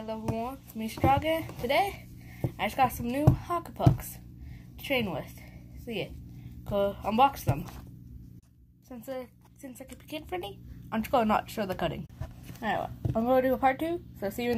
Hello everyone, it's me Straga. Today, I just got some new hockey pucks to train with. See it? Go unbox them. Since I keep it kid friendly, I'm just going to not show the cutting. Alright, I'm going to do a part 2, so see you in